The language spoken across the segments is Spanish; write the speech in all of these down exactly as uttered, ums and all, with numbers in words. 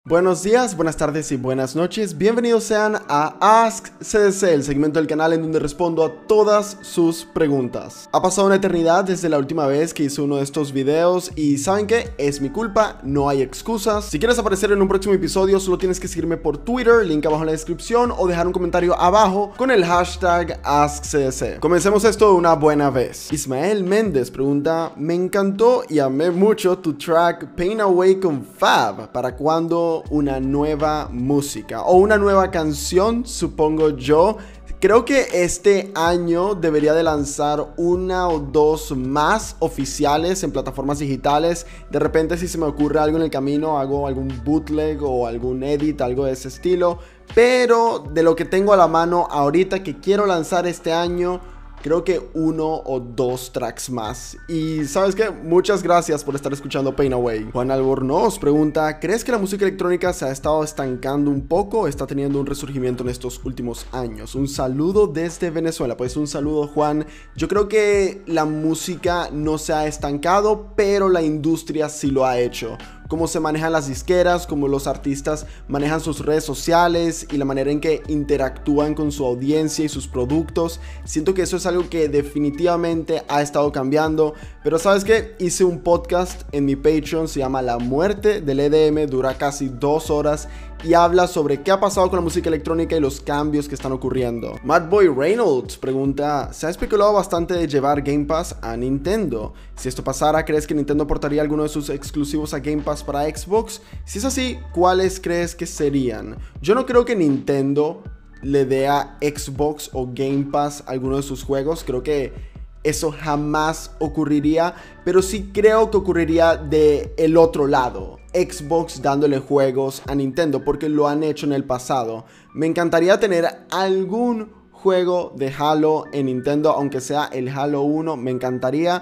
Buenos días, buenas tardes y buenas noches. Bienvenidos sean a Ask C D C, el segmento del canal en donde respondo a todas sus preguntas. Ha pasado una eternidad desde la última vez que hice uno de estos videos y ¿saben qué? Es mi culpa, no hay excusas. Si quieres aparecer en un próximo episodio solo tienes que seguirme por Twitter, link abajo en la descripción, o dejar un comentario abajo con el hashtag Ask C D C. Comencemos esto de una buena vez. Ismael Méndez pregunta: me encantó y amé mucho tu track Pain Away con Fab. ¿Para cuándo una nueva música o una nueva canción, supongo yo? Creo que este año debería de lanzar una o dos más oficiales en plataformas digitales. De repente, si se me ocurre algo en el camino, hago algún bootleg o algún edit, algo de ese estilo. Pero de lo que tengo a la mano ahorita que quiero lanzar este año, creo que uno o dos tracks más. Y ¿sabes qué? Muchas gracias por estar escuchando Pain Away. Juan Albornoz pregunta: ¿crees que la música electrónica se ha estado estancando un poco o está teniendo un resurgimiento en estos últimos años? Un saludo desde Venezuela. Pues un saludo, Juan. Yo creo que la música no se ha estancado, pero la industria sí lo ha hecho. Cómo se manejan las disqueras, cómo los artistas manejan sus redes sociales y la manera en que interactúan con su audiencia y sus productos. Siento que eso es algo que definitivamente ha estado cambiando. Pero ¿sabes qué? Hice un podcast en mi Patreon, se llama La Muerte del E D M, dura casi dos horas y habla sobre qué ha pasado con la música electrónica y los cambios que están ocurriendo. Madboy Reynolds pregunta: se ha especulado bastante de llevar Game Pass a Nintendo. Si esto pasara, ¿crees que Nintendo portaría alguno de sus exclusivos a Game Pass para Xbox? Si es así, ¿cuáles crees que serían? Yo no creo que Nintendo le dé a Xbox o Game Pass alguno de sus juegos. Creo que eso jamás ocurriría, pero sí creo que ocurriría de el otro lado, Xbox dándole juegos a Nintendo, porque lo han hecho en el pasado. Me encantaría tener algún juego de Halo en Nintendo, aunque sea el Halo uno, me encantaría,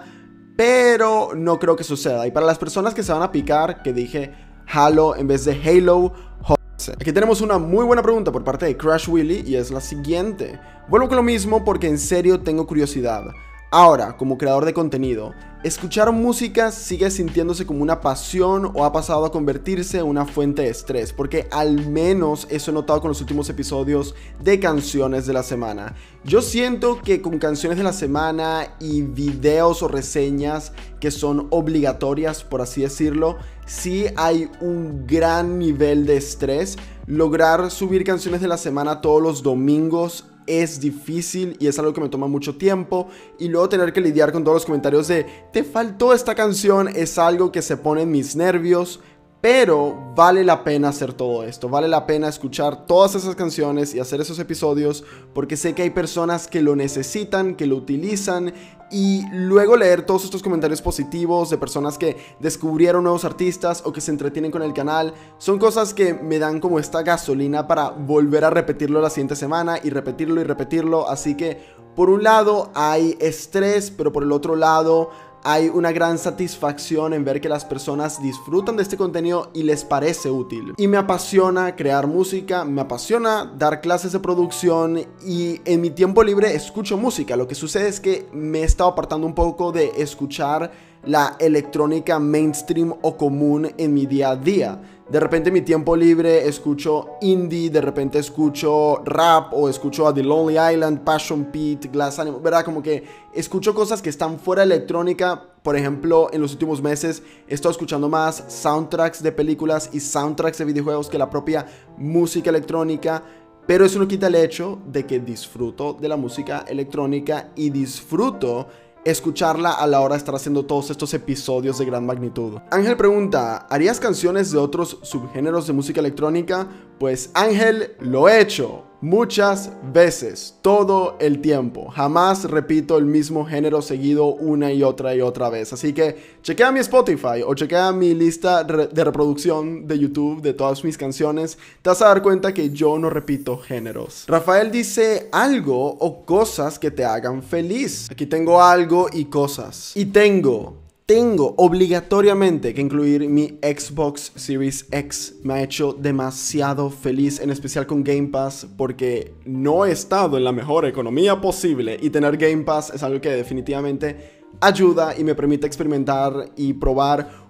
pero no creo que suceda. Y para las personas que se van a picar que dije Halo en vez de Halo, aquí tenemos una muy buena pregunta por parte de Crash Willy y es la siguiente. Vuelvo con lo mismo porque en serio tengo curiosidad. Ahora, como creador de contenido, ¿escuchar música sigue sintiéndose como una pasión o ha pasado a convertirse en una fuente de estrés? Porque al menos eso he notado con los últimos episodios de canciones de la semana. Yo siento que con canciones de la semana y videos o reseñas que son obligatorias, por así decirlo, sí hay un gran nivel de estrés. Lograr subir canciones de la semana todos los domingos es difícil y es algo que me toma mucho tiempo, y luego tener que lidiar con todos los comentarios de te faltó esta canción es algo que se pone en mis nervios. Pero vale la pena hacer todo esto, vale la pena escuchar todas esas canciones y hacer esos episodios, porque sé que hay personas que lo necesitan, que lo utilizan, y luego leer todos estos comentarios positivos de personas que descubrieron nuevos artistas o que se entretienen con el canal, son cosas que me dan como esta gasolina para volver a repetirlo la siguiente semana y repetirlo y repetirlo. Así que por un lado hay estrés, pero por el otro lado hay una gran satisfacción en ver que las personas disfrutan de este contenido y les parece útil. Y me apasiona crear música, me apasiona dar clases de producción y en mi tiempo libre escucho música. Lo que sucede es que me he estado apartando un poco de escuchar la electrónica mainstream o común en mi día a día. De repente en mi tiempo libre escucho indie, de repente escucho rap o escucho a The Lonely Island, Passion Pit, Glass Animal, ¿verdad? Como que escucho cosas que están fuera de electrónica. Por ejemplo, en los últimos meses he estado escuchando más soundtracks de películas y soundtracks de videojuegos que la propia música electrónica. Pero eso no quita el hecho de que disfruto de la música electrónica y disfruto escucharla a la hora de estar haciendo todos estos episodios de gran magnitud. Ángel pregunta: ¿harías canciones de otros subgéneros de música electrónica? Pues Ángel, lo he hecho muchas veces, todo el tiempo. Jamás repito el mismo género seguido una y otra y otra vez. Así que chequea mi Spotify o chequea mi lista de reproducción de YouTube de todas mis canciones. Te vas a dar cuenta que yo no repito géneros. Rafael dice: algo o cosas que te hagan feliz. Aquí tengo algo y cosas. Y tengo... Tengo obligatoriamente que incluir mi Xbox Series X. Me ha hecho demasiado feliz, en especial con Game Pass, porque no he estado en la mejor economía posible y tener Game Pass es algo que definitivamente ayuda y me permite experimentar y probar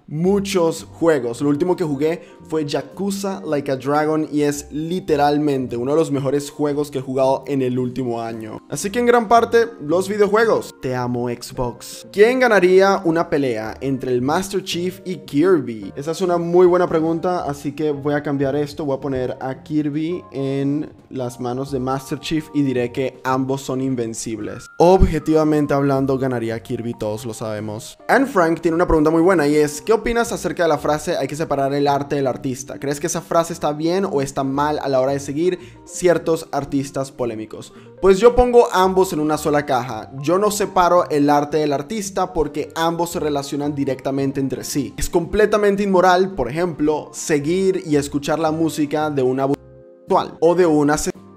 muchos juegos. Lo último que jugué fue Yakuza Like a Dragon y es literalmente uno de los mejores juegos que he jugado en el último año. Así que en gran parte, los videojuegos. Te amo, Xbox. ¿Quién ganaría una pelea entre el Master Chief y Kirby? Esa es una muy buena pregunta, así que voy a cambiar esto. Voy a poner a Kirby en las manos de Master Chief y diré que ambos son invencibles. Objetivamente hablando, ganaría Kirby, todos lo sabemos. Anne Frank tiene una pregunta muy buena y es: ¿qué opinas acerca de la frase hay que separar el arte del artista? ¿Crees que esa frase está bien o está mal a la hora de seguir ciertos artistas polémicos? Pues yo pongo ambos en una sola caja. Yo no separo el arte del artista porque ambos se relacionan directamente entre sí. Es completamente inmoral, por ejemplo, seguir y escuchar la música de una actual o de una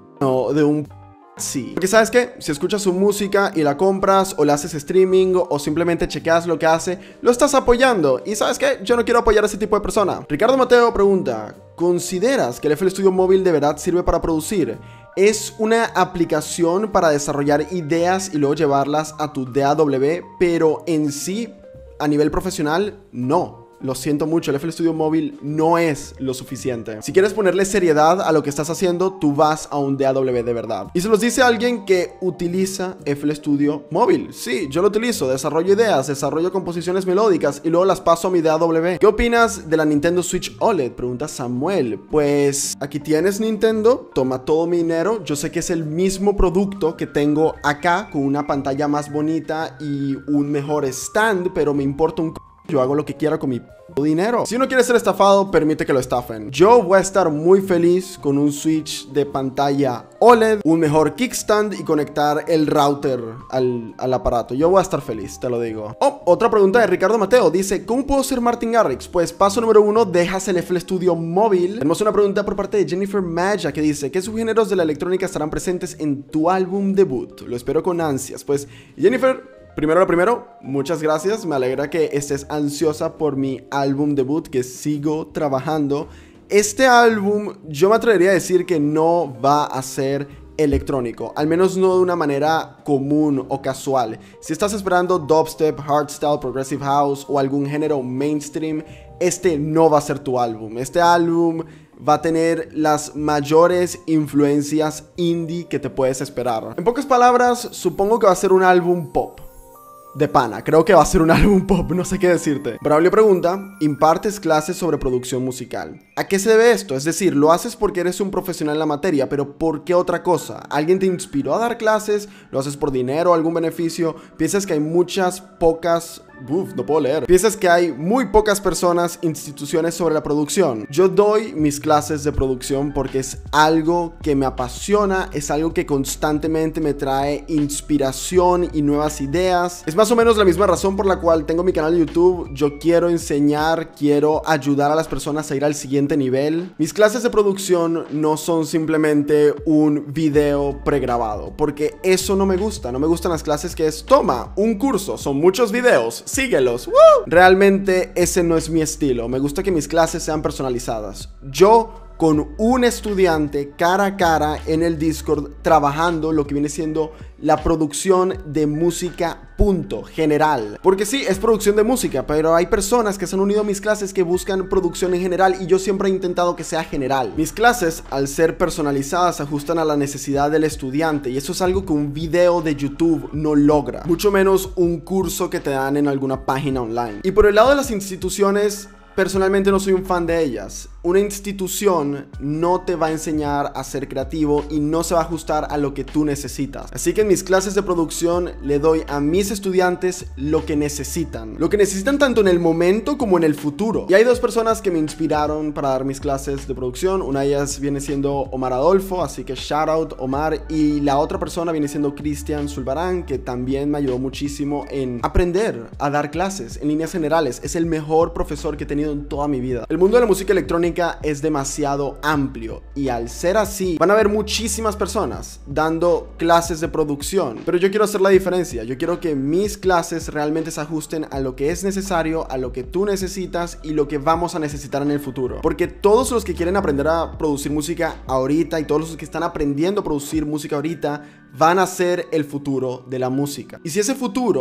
o de un sí. Porque ¿sabes qué? Si escuchas su música y la compras o le haces streaming o simplemente chequeas lo que hace, lo estás apoyando. Y ¿sabes qué? Yo no quiero apoyar a ese tipo de persona. Ricardo Mateo pregunta: ¿consideras que el F L Studio Móvil de verdad sirve para producir? Es una aplicación para desarrollar ideas y luego llevarlas a tu D A W, pero en sí, a nivel profesional, no. Lo siento mucho, el F L Studio Móvil no es lo suficiente. Si quieres ponerle seriedad a lo que estás haciendo, tú vas a un D A W de verdad. Y se los dice alguien que utiliza F L Studio Móvil. Sí, yo lo utilizo, desarrollo ideas, desarrollo composiciones melódicas y luego las paso a mi D A W. ¿Qué opinas de la Nintendo Switch O L E D? Pregunta Samuel. Pues aquí tienes, Nintendo, toma todo mi dinero. Yo sé que es el mismo producto que tengo acá, con una pantalla más bonita y un mejor stand, pero me importa un c... Yo hago lo que quiera con mi dinero. Si uno quiere ser estafado, permite que lo estafen. Yo voy a estar muy feliz con un Switch de pantalla O L E D, un mejor kickstand y conectar el router al, al aparato. Yo voy a estar feliz, te lo digo. Oh, otra pregunta de Ricardo Mateo. Dice: ¿cómo puedo ser Martin Garrix? Pues paso número uno, dejas el F L Studio Móvil. Tenemos una pregunta por parte de Jennifer Maya que dice: ¿qué subgéneros de la electrónica estarán presentes en tu álbum debut? Lo espero con ansias. Pues, Jennifer, primero lo primero, muchas gracias. Me alegra que estés ansiosa por mi álbum debut, que sigo trabajando. Este álbum, yo me atrevería a decir que no va a ser electrónico, al menos no de una manera común o casual. Si estás esperando dubstep, hardstyle, progressive house o algún género mainstream, este no va a ser tu álbum. Este álbum va a tener las mayores influencias indie que te puedes esperar. En pocas palabras, supongo que va a ser un álbum pop. De pana, creo que va a ser un álbum pop, no sé qué decirte. Braulio pregunta: ¿impartes clases sobre producción musical? ¿A qué se debe esto? Es decir, lo haces porque eres un profesional en la materia, pero ¿por qué otra cosa? ¿Alguien te inspiró a dar clases? ¿Lo haces por dinero o algún beneficio? ¿Piensas que hay muchas, pocas... Uf, no puedo leer. ¿Piensas que hay muy pocas personas, instituciones sobre la producción? Yo doy mis clases de producción porque es algo que me apasiona, es algo que constantemente me trae inspiración y nuevas ideas. Es más o menos la misma razón por la cual tengo mi canal de YouTube. Yo quiero enseñar, quiero ayudar a las personas a ir al siguiente nivel. Mis clases de producción no son simplemente un video pregrabado, porque eso no me gusta. No me gustan las clases que es: toma un curso, son muchos videos, síguelos. ¡Woo! Realmente ese no es mi estilo. Me gusta que mis clases sean personalizadas. Yo, con un estudiante cara a cara en el Discord, trabajando lo que viene siendo la producción de música, punto, general. Porque sí, es producción de música, pero hay personas que se han unido a mis clases que buscan producción en general y yo siempre he intentado que sea general. Mis clases, al ser personalizadas, se ajustan a la necesidad del estudiante y eso es algo que un video de YouTube no logra, mucho menos un curso que te dan en alguna página online. Y por el lado de las instituciones, personalmente no soy un fan de ellas. Una institución no te va a enseñar a ser creativo y no se va a ajustar a lo que tú necesitas. Así que en mis clases de producción le doy a mis estudiantes lo que necesitan. Lo que necesitan tanto en el momento como en el futuro. Y hay dos personas que me inspiraron para dar mis clases de producción. Una de ellas viene siendo Omar Adolfo, así que shout out Omar. Y la otra persona viene siendo Cristian Zulbarán, que también me ayudó muchísimo en aprender a dar clases en líneas generales. Es el mejor profesor que he tenido en toda mi vida. El mundo de la música electrónica es demasiado amplio y al ser así van a haber muchísimas personas dando clases de producción, pero yo quiero hacer la diferencia. Yo quiero que mis clases realmente se ajusten a lo que es necesario, a lo que tú necesitas y lo que vamos a necesitar en el futuro, porque todos los que quieren aprender a producir música ahorita y todos los que están aprendiendo a producir música ahorita van a ser el futuro de la música. Y si ese futuro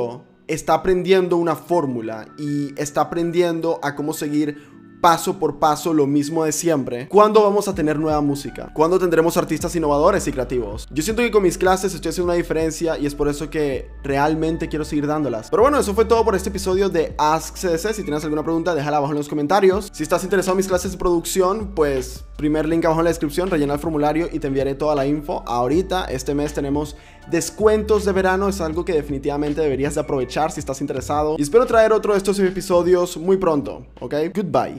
está aprendiendo una fórmula y está aprendiendo a cómo seguir paso por paso lo mismo de siempre, ¿cuándo vamos a tener nueva música? ¿Cuándo tendremos artistas innovadores y creativos? Yo siento que con mis clases estoy haciendo una diferencia y es por eso que realmente quiero seguir dándolas. Pero bueno, eso fue todo por este episodio de Ask C D C. Si tienes alguna pregunta, déjala abajo en los comentarios. Si estás interesado en mis clases de producción, pues primer link abajo en la descripción, rellena el formulario y te enviaré toda la info. Ahorita, este mes tenemos descuentos de verano, es algo que definitivamente deberías de aprovechar si estás interesado. Y espero traer otro de estos episodios muy pronto, ¿ok? Goodbye.